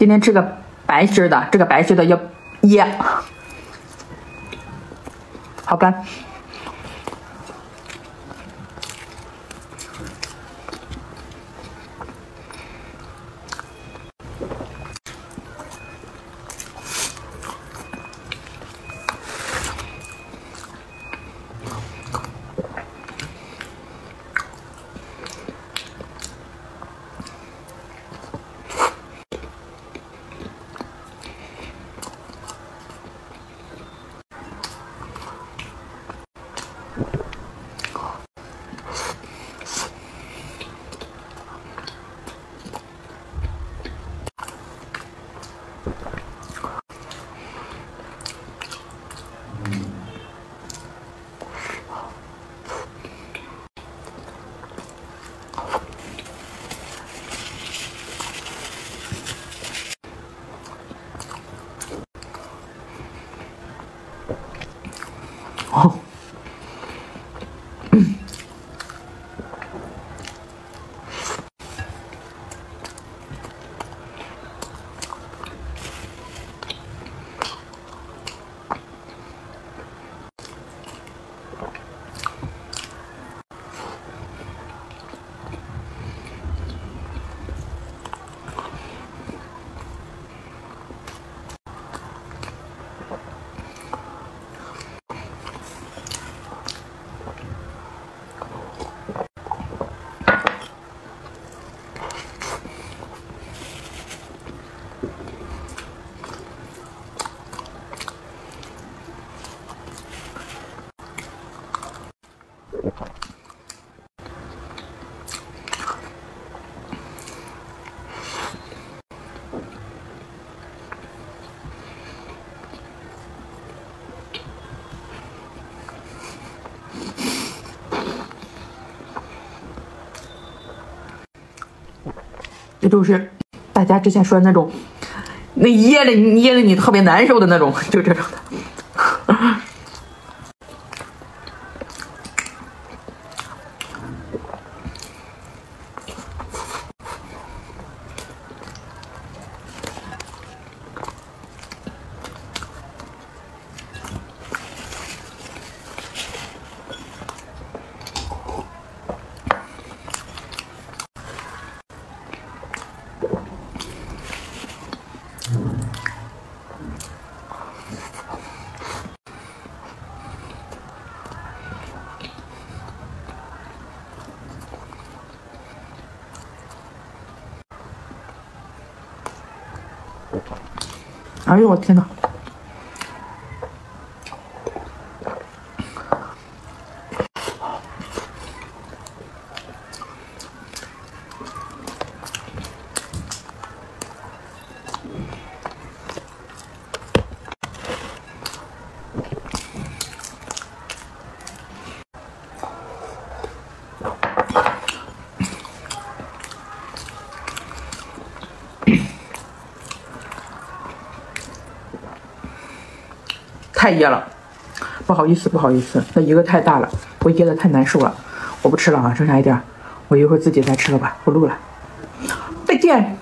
今天吃个白汁的，这个白汁的要噎，好干。哦，这就是大家之前说的那种，那噎的你特别难受的那种，就这种的。哎呦我天哪！太噎了，不好意思，那一个太大了，我噎的太难受了，我不吃了啊，剩下一点，我一会儿自己再吃了吧，不录了，再见。